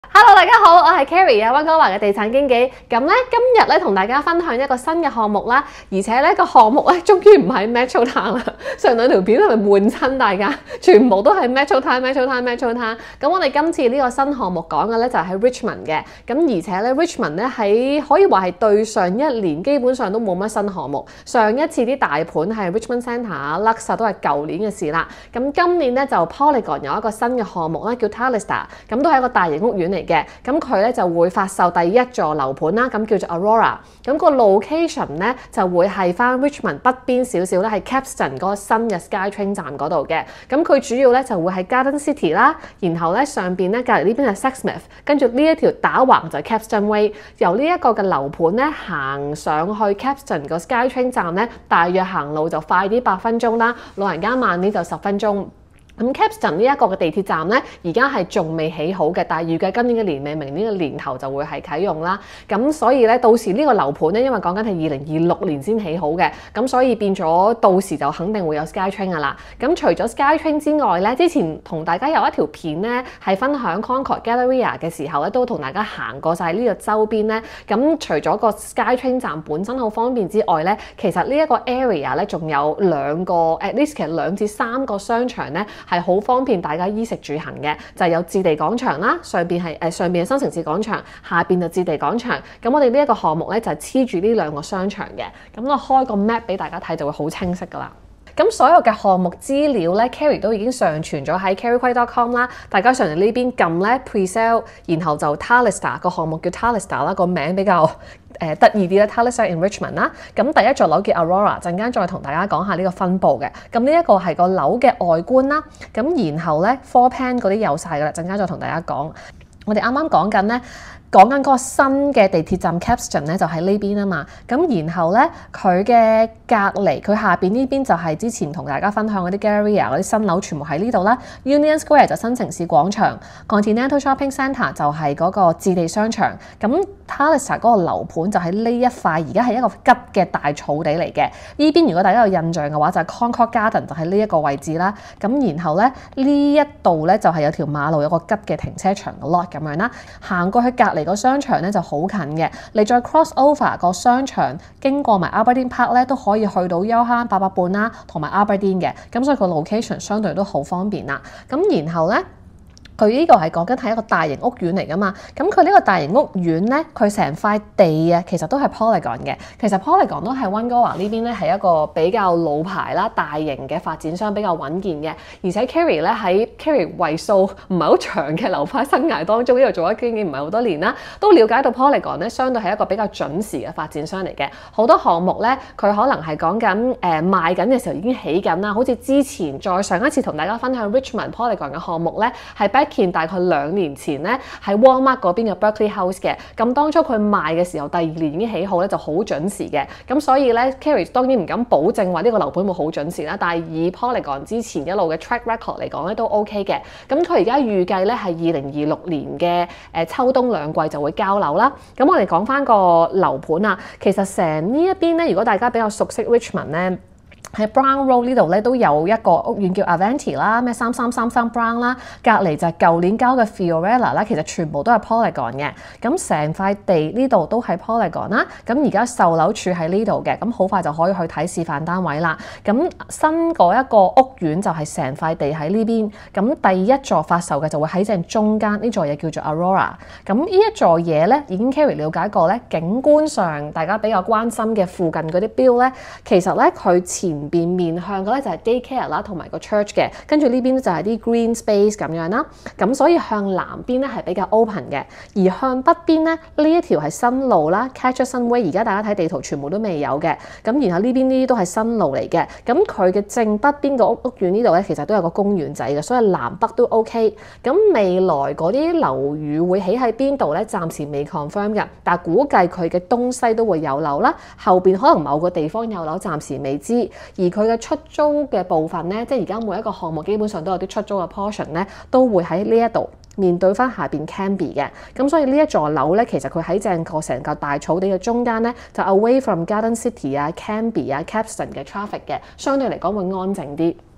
Hello， 大家好，我係 Carrie啊，溫哥華嘅地產經紀。咁咧今日咧同大家分享一個新嘅項目啦，而且咧個項目咧終於唔係 Metro Town 啦。上兩條片係咪悶親大家？全部都係 Metro Town。咁我哋今次呢個新項目講嘅咧就係喺 Richmond 嘅。咁而且咧 Richmond 咧喺可以話係對上一年基本上都冇乜新項目。上一次啲大盤係 Richmond Centre、Lux 都係舊年嘅事啦。咁今年咧就 Polygon 有一個新嘅項目咧叫 Tallista， 咁都係一個大型屋苑嚟嘅，咁佢咧就會發售第一座樓盤啦，咁叫做 Aurora， 咁個 location 咧就會係翻 Richmond 北邊少少咧，係 Capstan 嗰個新嘅 SkyTrain 站嗰度嘅，咁佢主要咧就會係 Garden City 啦，然後咧上邊咧隔離呢邊係 Sexsmith， 跟住呢一條打橫就係 Capstan Way， 由呢一個嘅樓盤咧行上去 Capstan 個 SkyTrain 站咧，大約行路就快啲8分鐘啦，老人家慢啲就10分鐘。咁 Capstan 呢一個嘅地鐵站咧，而家係仲未起好嘅，但係預計今年嘅年尾、明年嘅年頭就會係啟用啦。咁所以咧，到時呢個樓盤咧，因為講緊係2026年先起好嘅，咁所以變咗到時就肯定會有 SkyTrain 噶啦。咁除咗 SkyTrain 之外咧，之前同大家有一條片咧係分享 Concord Galleria 嘅時候咧，都同大家行過晒呢個周邊咧。咁除咗個 SkyTrain 站本身好方便之外咧，其實呢一個 area 咧仲有兩個 at least 其實2至3個商場咧。係好方便大家衣食住行嘅，就係有置地廣場啦，上邊係新城市廣場，下邊就置地廣場。咁我哋呢一個項目咧就係黐住呢兩個商場嘅。咁我開個 map 俾大家睇就會好清晰噶啦。咁所有嘅項目資料咧 ，Carrie 都已經上傳咗喺 carriequay.com 啦。大家上嚟呢邊撳咧 pre-sale， 然後就 Tallista 個項目叫 Tallista 啦，個名比較得意啲咧 Tallista in Richmond 啦。咁第一座樓叫 Aurora， 陣間再同大家講下呢個分佈嘅。咁呢一個係個樓嘅外觀啦。咁然後咧 floor plan 嗰啲有晒噶啦，陣間再同大家講。我哋啱啱講緊咧。講緊嗰個新嘅地鐵站 Capstan 咧就喺呢邊啊嘛，咁然後咧佢嘅隔離，佢下邊呢邊就係之前同大家分享嗰啲 Galleria 嗰啲新樓，全部喺呢度啦。Union Square 就新城市廣場 ，Continental Shopping Centre 就係嗰個置地商場。咁 Tallista 嗰個樓盤就喺呢一塊，而家係一個吉嘅大草地嚟嘅。呢邊如果大家有印象嘅話，就係 Concord Garden 就喺呢一個位置啦。咁然後咧呢一度咧就係有條馬路有個吉嘅停車場嘅 lot 咁樣啦，行過去隔離個商場咧就好近嘅，你再 cross over 個商場，經過埋 Aberdeen Park 咧都可以去到休坑800半啦，同埋 Aberdeen 嘅，咁所以個 location 相對都好方便啦。咁然後咧。佢呢個係講緊係一個大型屋苑嚟㗎嘛，咁佢呢個大型屋苑咧，佢成塊地啊，其實都係 Polygon 嘅。其實 Polygon 都係溫哥華呢邊咧係一個比較老牌啦、大型嘅發展商，比較穩健嘅。而且 Carrie 咧喺 Carrie 為數唔係好長嘅樓花生涯當中，因為做咗經紀唔係好多年啦，都了解到 Polygon 咧相對係一個比較準時嘅發展商嚟嘅。好多項目咧，佢可能係講緊賣緊嘅時候已經起緊啦，好似之前再上一次同大家分享 Richmond Polygon 嘅項目咧，係大概2年前咧喺 Walmart 嗰邊嘅 Berkeley House 嘅，咁當初佢賣嘅時候第2年已經起好咧，就好準時嘅。咁所以咧 Carrie 當然唔敢保證話呢個樓盤會好準時啦，但係以 Polygon 之前一路嘅 track record 嚟講咧都 OK 嘅。咁佢而家預計咧係2026年嘅秋冬兩季就會交樓啦。咁我哋講翻個樓盤啊，其實成呢一邊咧，如果大家比較熟悉 Richmond 咧。喺 Brown Road 呢度咧都有一個屋苑叫 Avanti 啦，咩3333 Brown 啦，隔離就係舊年交嘅 Fiorella 啦，其實全部都係 Polygon 嘅。咁成塊地呢度都係 Polygon 啦。咁而家售樓處喺呢度嘅，咁好快就可以去睇示範單位啦。咁新嗰一個屋苑就係成塊地喺呢邊。咁第一座發售嘅就會喺正中間，呢座嘢叫做 Aurora。咁呢一座嘢咧已經 Carrie 了解過咧，景觀上大家比較關心嘅附近嗰啲 build 咧，其實咧佢前邊面向嘅咧就係 daycare 啦，同埋個 church 嘅，跟住呢邊就係啲 green space 咁樣啦。咁所以向南邊咧係比較 open 嘅，而向北邊咧呢一條係新路啦 ，Catcherson Way。而家大家睇地圖全部都未有嘅。咁然後呢邊呢啲都係新路嚟嘅。咁佢嘅正北邊個屋苑呢度咧，其實都有個公園仔嘅，所以南北都 OK。咁未來嗰啲樓宇會起喺邊度咧？暫時未 confirm 嘅，但係估計佢嘅東西都會有樓啦，後邊可能某個地方有樓，暫時未知。而佢嘅出租嘅部分咧，即係而家每一個項目基本上都有啲出租嘅 portion 咧，都會喺呢一度面對翻下邊 Cambie 嘅。咁所以呢一座樓咧，其實佢喺正個成個大草地嘅中間咧，就 away from Garden City 啊、Cambie 啊、Capstan 嘅 traffic 嘅，相對嚟講會安靜啲。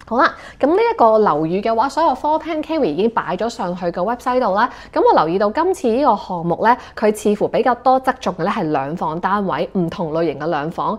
好啦，咁呢一個樓宇嘅話，所有 floor plan Carrie 已經擺咗上去個 website 度啦。咁我留意到今次呢個項目咧，佢似乎比較多側重嘅咧係兩房單位，唔同類型嘅兩房。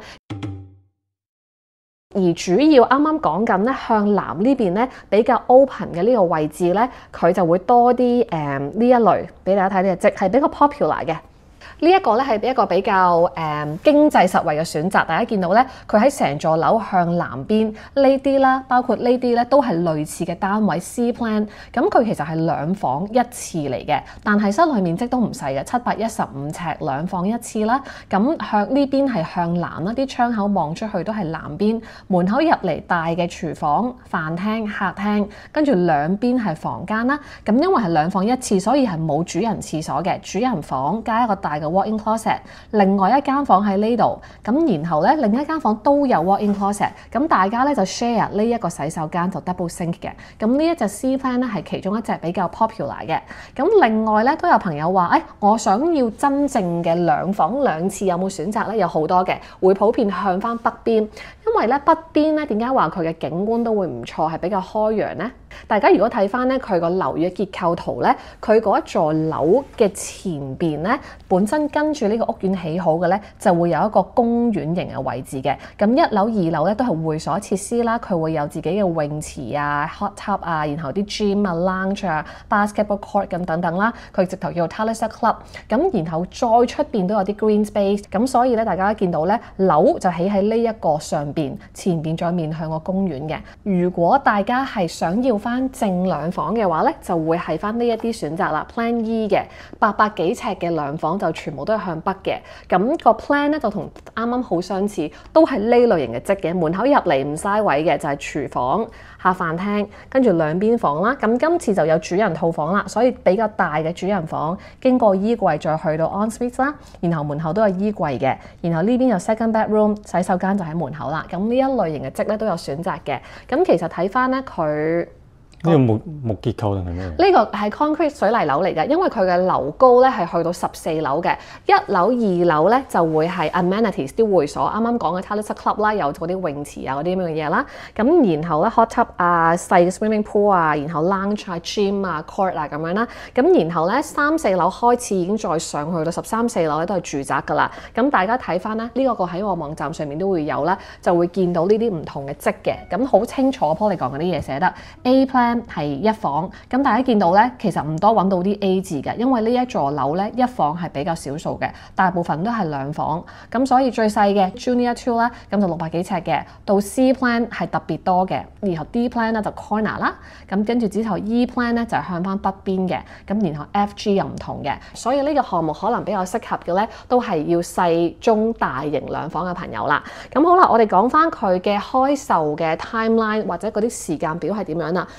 而主要啱啱講緊咧向南呢邊咧比較 open 嘅呢個位置咧，佢就會多啲呢一類俾大家睇呢個積係比較 popular 嘅。呢一個咧係一個比較經濟實惠嘅選擇，大家見到咧，佢喺成座樓向南邊呢啲啦，包括呢啲咧都係類似嘅單位 C plan， 咁佢其實係兩房一廁嚟嘅，但係室內面積都唔細嘅，715尺兩房一廁啦。咁向呢邊係向南啦，啲窗口望出去都係南邊，門口入嚟大嘅廚房、飯廳、客廳，跟住兩邊係房間啦。咁因為係兩房一廁，所以係冇主人廁所嘅，主人房加一個大嘅walk-in closet， 另外一間房喺呢度，咁然後咧另一間房都有 walk-in closet， 咁大家咧就 share 呢一個洗手間就 double sink 嘅，咁呢一隻 C plan 咧係其中一隻比較 popular 嘅。咁另外咧都有朋友話，我想要真正嘅兩房兩廁有冇選擇咧？有好多嘅，會普遍向翻北邊，因為咧北邊咧點解話佢嘅景觀都會唔錯，係比較開揚呢？大家如果睇翻咧佢個樓宇嘅結構圖咧，佢嗰一座樓嘅前邊咧，本身跟住呢個屋苑起好嘅咧，就會有一個公園型嘅位置嘅。咁一樓、二樓咧都係會所設施啦，佢會有自己嘅泳池啊、hot tub 啊，然後啲 gym 啊、lounge 啊、basketball court 咁等等啦。佢直頭叫做 Talisa Club。咁然後再出邊都有啲 green space。咁所以咧，大家見到咧樓就起喺呢一個上邊，前邊再面向個公園嘅。如果大家係想要翻正兩房嘅話咧，就會係翻呢一啲選擇啦。Plan E 嘅800幾尺嘅兩房就全部都係向北嘅。咁個 plan 咧就同啱啱好相似，都係呢類型嘅積嘅。門口入嚟唔嘥位嘅就係廚房、下飯廳，跟住兩邊房啦。咁今次就有主人套房啦，所以比較大嘅主人房，經過衣櫃再去到 ensuite 啦，然後門口都有衣櫃嘅，然後呢邊有 second bedroom， 洗手間就喺門口啦。咁呢一類型嘅積咧都有選擇嘅。咁其實睇翻咧佢。 呢個木結構定係咩？ 呢個係 concrete 水泥樓嚟嘅，因為佢嘅樓高咧係去到14樓嘅，一樓、二樓咧就會係 amenities 啲會所，啱啱講嘅 Talisa Club 啦，有嗰啲泳池啊嗰啲咁嘅嘢啦，咁然後咧 hot tub 啊、細嘅 swimming pool 啊，然後 lounge 啊、gym 啊、court 啊咁樣啦，咁然後咧3、4樓開始已經再上去到13、14樓咧都係住宅㗎啦，咁大家睇翻咧呢個喺我網站上面都會有啦，就會見到呢啲唔同嘅積嘅，咁好清楚 Polygon 嗰啲嘢寫得 A plan。係一房，咁大家見到咧，其實唔多揾到啲 A 字嘅，因為呢一座樓咧一房係比較少數嘅，大部分都係兩房，咁所以最細嘅 Junior 2啦，咁就600幾尺嘅，到 C plan 係特別多嘅，然後 D plan 咧就 corner 啦，咁跟住之後 E plan 咧就向翻北邊嘅，咁然後 F、G 又唔同嘅，所以呢個項目可能比較適合嘅咧，都係要細、中、大型兩房嘅朋友啦。咁好啦，我哋講翻佢嘅開售嘅 timeline 或者嗰啲時間表係點樣啦。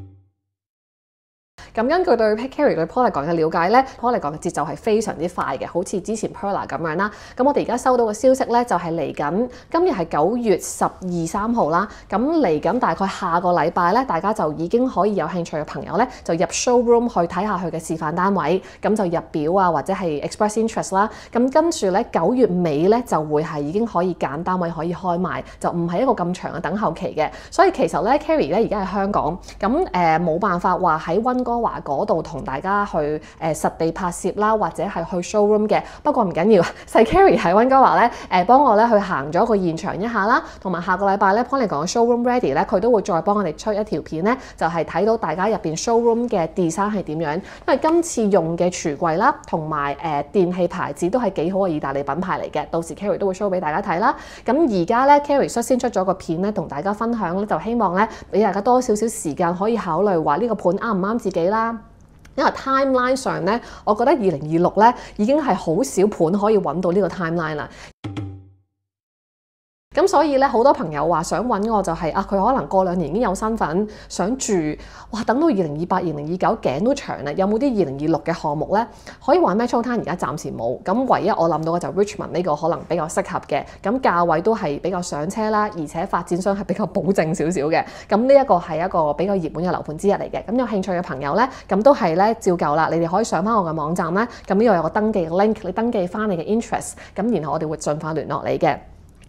咁根據對 Carrie 對 Polygon 嘅了解咧 ，Polygon 嘅節奏係非常之快嘅，好似之前 Perla 咁樣啦。咁我哋而家收到嘅消息咧，就係嚟緊今日係9月12、13號啦。咁嚟緊大概下個禮拜咧，大家就已經可以有興趣嘅朋友咧，就入 showroom 去睇下佢嘅示範單位，咁就入表啊，或者係 express interest 啦。咁跟住咧9月尾咧就會係已經可以揀單位可以開賣，就唔係一個咁長嘅等候期嘅。所以其實咧 Carrie 咧而家喺香港，咁冇辦法話喺溫哥華嗰度同大家去實地拍攝啦，或者係去 showroom 嘅。不過唔緊要，細 Carrie 喺溫哥華咧幫我咧去行咗個現場一下啦，同埋下個禮拜咧 Polygon 嘅 showroom ready 咧，佢都會再幫我哋出一條片咧，就係睇到大家入邊 showroom 嘅 design 係點樣。因為今次用嘅櫥櫃啦，同埋電器牌子都係幾好嘅意大利品牌嚟嘅，到時 Carrie 都會 show 俾大家睇啦。咁而家咧 Carrie 率先出咗個片咧，同大家分享咧，就希望咧俾大家多少少時間可以考慮話呢個盤啱唔啱自己啦。因為 timeline 上咧，我覺得2026咧已經係好少盤可以揾到呢個 timeline 啦。咁所以咧，好多朋友話想揾我就係佢可能過2年已經有身份想住，哇！等到2028、2029頸都長啦，有冇啲2026嘅項目咧可以玩 Metro Town？ 而家暫時冇，咁唯一我諗到嘅就 Richmond 呢個可能比較適合嘅，咁價位都係比較上車啦，而且發展商係比較保證少少嘅，咁呢一個係一個比較熱門嘅樓盤之一嚟嘅。咁有興趣嘅朋友咧，咁都係咧照舊啦，你哋可以上翻我嘅網站咧，咁呢度有個登記嘅 link， 你登記翻你嘅 interest，咁然後我哋會盡快聯絡你嘅。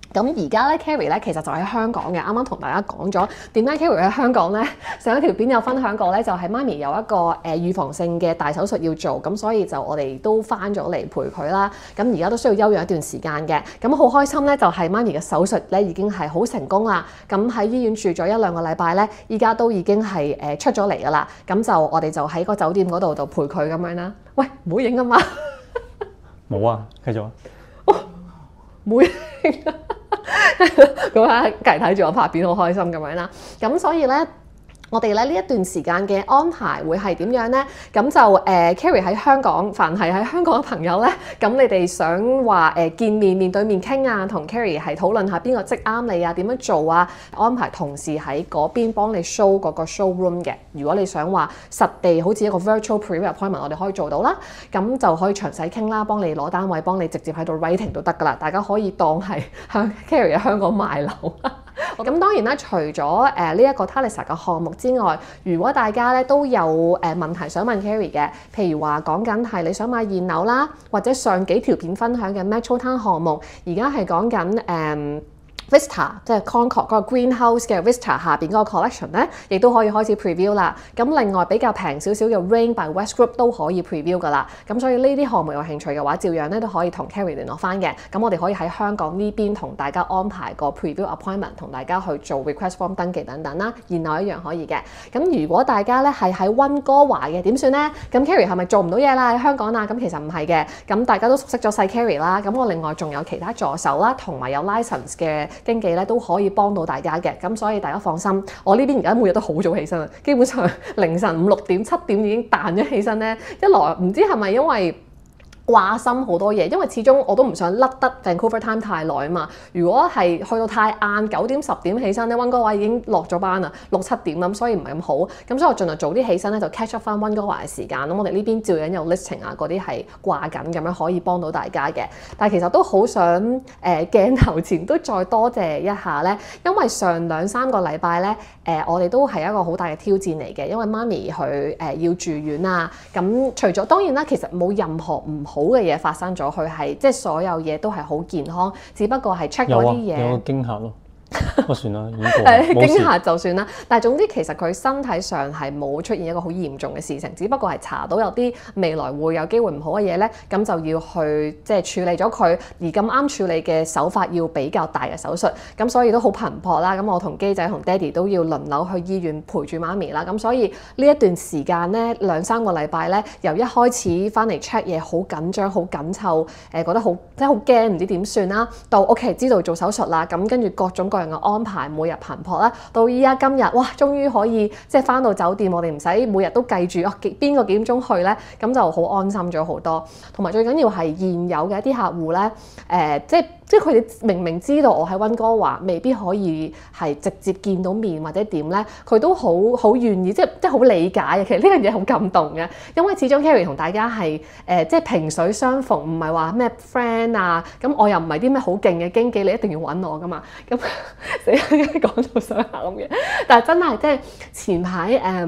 咁而家咧 Carrie 咧其實就喺香港嘅，啱啱同大家講咗點解 Carrie 喺香港咧。上一條片有分享過咧，就係媽咪有一個預防性嘅大手術要做，咁所以就我哋都翻咗嚟陪佢啦。咁而家都需要休養一段時間嘅，咁好開心咧，就係媽咪嘅手術咧已經係好成功啦。咁喺醫院住咗1-2個禮拜咧，依家都已經係出咗嚟噶啦。咁就我哋就喺個酒店嗰度就陪佢咁樣啦。喂，唔好影啊嘛！ 冇啊，繼續啊！ 唔好影啊！咁啊，隔離睇住我拍片，好開心咁樣啦。咁所以咧，我哋咧呢一段時間嘅安排會係點樣呢？咁就Carrie 喺香港，凡係喺香港嘅朋友咧，咁你哋想話見面對面傾啊，同 Carrie 係討論下邊個職啱你啊，點樣做啊，安排同事喺嗰邊幫你 show 嗰個 showroom 嘅。如果你想話實地好似一個 virtual pre-appointment， 我哋可以做到啦。咁就可以詳細傾啦，幫你攞單位，幫你直接喺度 writing 都得噶啦。大家可以當係向 Carrie 喺香港賣樓。咁當然啦，除咗呢一個 Thalissa 嘅項目之外，如果大家咧都有問題想問 Carrie 嘅，譬如話講緊係你想買現樓啦，或者上幾條片分享嘅 Metro Town 項目，而家係講緊Vista 即係 Concord 嗰個 Greenhouse 嘅 Vista 下邊嗰個 collection 咧，亦都可以開始 preview 啦。咁另外比較平少少嘅 Rain by West Group 都可以 preview 噶啦。咁所以呢啲項目有興趣嘅話，照樣咧都可以同 Carrie 聯絡翻嘅。咁我哋可以喺香港呢邊同大家安排個 preview appointment， 同大家去做 request form 登記等等啦。現樓一樣可以嘅。咁如果大家咧係喺溫哥華嘅，點算咧？咁 Carrie 係咪做唔到嘢啦？喺香港啊？咁其實唔係嘅。咁大家都熟悉咗細 Carrie 啦。咁我另外仲有其他助手啦，同埋有 license 嘅經紀咧都可以幫到大家嘅，咁所以大家放心。我呢邊而家每日都好早起身啊，基本上凌晨5、6點、7點已經彈咗起身咧。一來唔知係咪因為掛心好多嘢，因為始終我都唔想甩得 Vancouver time 太耐啊嘛。如果係去到太晏9點10點起身咧，溫哥華已經落咗班啦，6、7點咁，所以唔係咁好。咁所以我盡量早啲起身咧，就 catch up 翻溫哥華嘅時間。咁我哋呢邊照樣有 listing 啊，嗰啲係掛緊咁樣可以幫到大家嘅。但係其實都好想鏡頭前都再多謝一下咧，因為上2-3個禮拜咧我哋都係一個好大嘅挑戰嚟嘅，因為媽咪佢要住院啊。咁除咗當然啦，其實冇任何唔好嘅嘢發生咗，佢係即係所有嘢都係好健康，只不過係 check 嗰啲嘢有個驚嚇咯。我算啦，已經過驚嚇就算啦。但係總之其實佢身體上係冇出現一個好嚴重嘅事情，只不過係查到有啲未來會有機會唔好嘅嘢咧，咁就要去即係處理咗佢。而咁啱處理嘅手法要比較大嘅手術，咁所以都好頻撲啦。咁我同機仔同爹哋都要輪流去醫院陪住媽咪啦。咁所以呢一段時間咧2-3個禮拜咧，由一開始翻嚟 check 嘢好緊張、好緊湊，覺得好即係好驚，唔知點算啦。到 OK 知道做手術啦，咁跟住各種各樣嘅安排，每日頻撲啦，到依家今日，哇，終於可以即係翻到酒店，我哋唔使每日都計住邊個幾點鐘去咧，咁就好安心咗好多。同埋最緊要係現有嘅一啲客戶咧，即係佢哋明明知道我喺溫哥華未必可以係直接見到面或者點咧，佢都好願意，即係好理解嘅。其實呢樣嘢好感動嘅，因為始終 Carrie 同大家係即係萍水相逢，唔係話咩 friend 啊。咁我又唔係啲咩好勁嘅經紀，你一定要揾我噶嘛。咁死講到想喊嘅，但係真係即係前排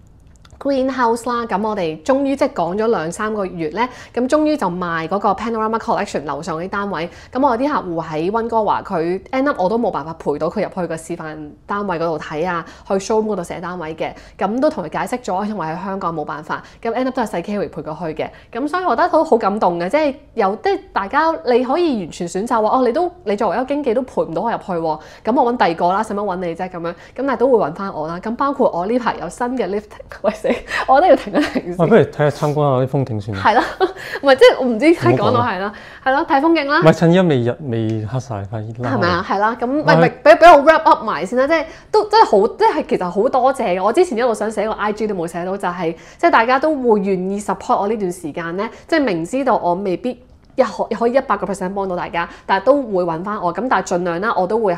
Greenhouse 啦，咁我哋終於即係講咗2-3個月咧，咁終於就賣嗰個 Panorama Collection 樓上嗰啲單位。咁我有啲客戶喺溫哥華，佢 end up 我都冇辦法陪到佢入去個示範單位嗰度睇啊，去 showroom 嗰度寫單位嘅。咁都同佢解釋咗，因為喺香港冇辦法。咁 end up 都係細 Carrie 陪佢去嘅。咁所以我覺得好感動嘅，即係大家你可以完全選擇話你作為一個經紀都陪唔到我入去喎。咁我揾第二個啦，使乜揾你啫咁樣？咁但係都會揾翻我啦。咁包括我呢排有新嘅 lifting，我都要停一停先。 不如睇下參觀下啲風景算啦。 係啦，唔係即係我唔知係講到係啦，係咯，睇風景啦。 唔係趁依未黑晒，快啲啦。 係咪啊？係啦，咁咪俾我 wrap up 埋先啦。即係都真係好，即係其實好多謝嘅。我之前一路想寫個 IG 都冇寫到，就係即係大家都會願意 support 我呢段時間咧。即係明知道我未必可以100% 幫到大家，但係都會揾翻我。咁但係盡量啦，我都會係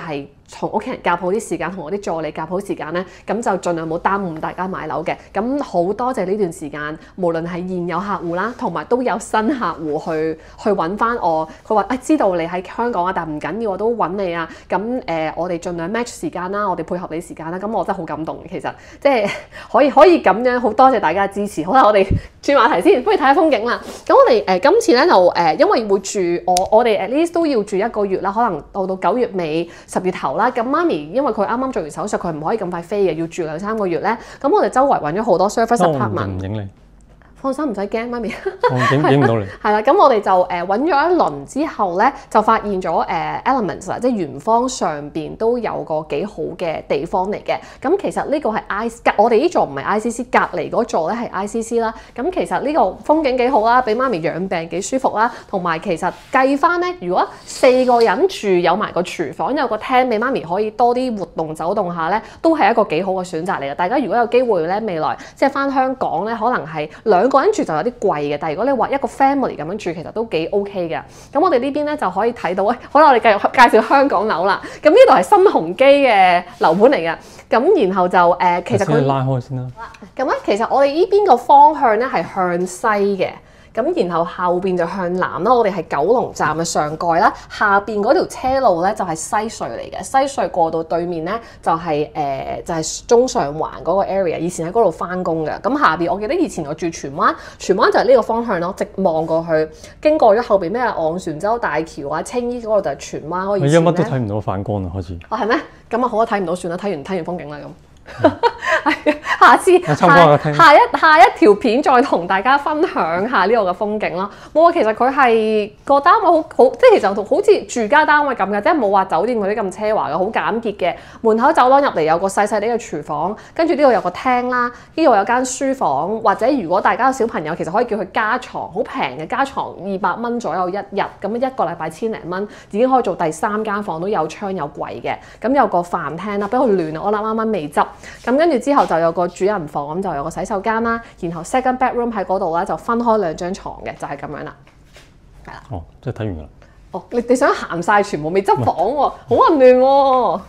同屋企人夾好啲時間，同我啲助理夾好時間咧，咁就盡量冇耽誤大家買樓嘅。咁好多謝呢段時間，無論係現有客戶啦，同埋都有新客戶去揾翻我。佢話知道你喺香港啊，但唔緊要，我都揾你啊。咁我哋盡量 match 時間啦，我哋配合你時間啦。咁我真係好感動嘅，其實即係可以咁樣，好多謝大家嘅支持。好啦，我哋轉話題先，不如睇下風景啦。咁我哋今次咧就因為會住我哋 at least 都要住1個月啦，可能到9月尾10月頭啦。咁媽咪因為佢啱啱做完手術，佢唔可以咁快飛嘅，要住2-3個月咧。咁我哋周圍揾咗好多 service apartment。 唔影你。 放心，唔使驚，媽咪。 我影唔到你。 係啦，咁我哋就揾咗一輪之後咧，就發現咗Elements 啦，即係圓方上邊都有個幾好嘅地方嚟嘅。咁其實呢個係我哋呢座唔係 ICC，隔離嗰座咧係 ICC 啦。咁其實呢個風景幾好啦，俾媽咪養病幾舒服啦。同埋其實計翻咧，如果4個人住有埋個廚房，有個廳俾媽咪可以多啲活動走動下咧，都係一個幾好嘅選擇嚟嘅。大家如果有機會咧，未來即係翻香港咧，可能係2個人住就有啲貴嘅，但係如果你話一個 family 咁樣住，其實都幾 OK 嘅。咁我哋呢邊咧就可以睇到，好啦，我哋繼續介紹香港樓啦。咁呢度係新鴻基嘅樓盤嚟嘅，咁然後就其實佢拉開先啦。 咁咧，其實我哋呢邊個方向咧係向西嘅。咁然後後邊就向南啦，我哋係九龍站嘅上蓋啦，下邊嗰條車路咧就係西隧嚟嘅，西隧過到對面咧就係中上環嗰個 area， 以前喺嗰度翻工嘅。咁下邊我記得以前我住荃灣，荃灣就係呢個方向咯，直望過去，經過咗後邊咩昂船洲大橋啊、青衣嗰個就係荃灣嗰個。 你而家乜都睇唔到反光啦，開始。 哦，係咩？咁啊好啊，睇唔到算啦，睇完風景啦咁。下次下一條片再同大家分享下呢度嘅風景咯。冇啊，其實佢係個單位好，即係其實好似住家單位咁嘅，即係冇話酒店嗰啲咁奢華嘅，好簡潔嘅。門口走廊入嚟有個細細啲嘅廚房，跟住呢度有個廳啦，呢度有間書房，或者如果大家有小朋友，其實可以叫佢加床，好平嘅加床200蚊左右一日，咁1個禮拜1000零蚊，已經可以做第3間房，都有窗有櫃嘅。咁有個飯廳啦，比較亂啊，我啱啱未執。咁跟住之後就有個主人房，咁就有個洗手間啦，然後 second bedroom 喺嗰度咧就分開2張床嘅，就係咁樣啦。係啦。 哦，即係睇完㗎啦。 哦，你想行晒全部未執房喎，好混亂喎。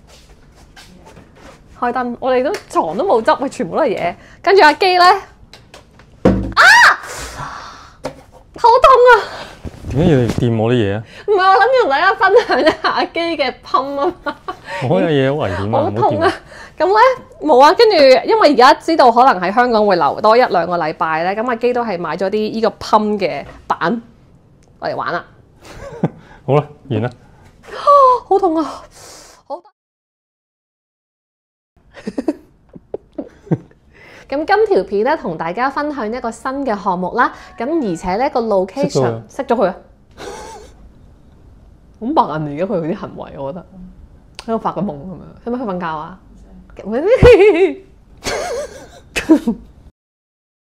開燈，我哋都床都冇執，喂，全部都係嘢。跟住阿基咧，好痛啊！ 點解要嚟掂我啲嘢啊？ 唔係，我諗住同大家分享一下阿基嘅噴啊嘛。 我有嘢好危險啊！ 好痛啊！咁咧冇啊，跟住因為而家知道可能喺香港會留多1-2個禮拜咧，咁阿基都係買咗啲依個噴嘅板，我哋玩啦。 好啦，完啦。 好痛啊！好。咁今條片咧，同大家分享一個新嘅項目啦。咁而且咧個 location 熄咗佢啊！好白人嚟嘅佢啲行為，我覺得喺度發個夢咁樣，係咪去瞓覺啊？